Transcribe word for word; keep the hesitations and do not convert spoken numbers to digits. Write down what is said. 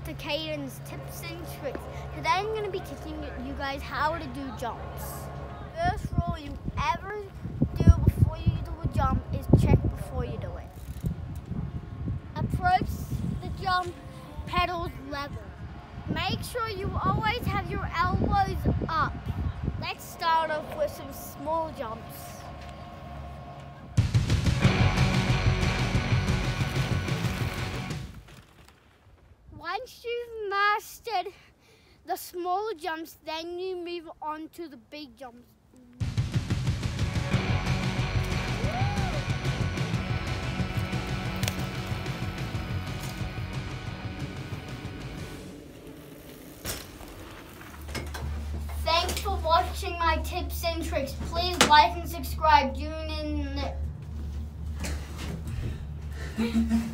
to Kaden's tips and tricks. Today I'm going to be teaching you guys how to do jumps. First rule you ever do before you do a jump is check before you do it. Approach the jump pedals level. Make sure you always have your elbows up. Let's start off with some small jumps. Once you've mastered the small jumps, then you move on to the big jumps. Thanks for watching my tips and tricks. Please like and subscribe. Tune in.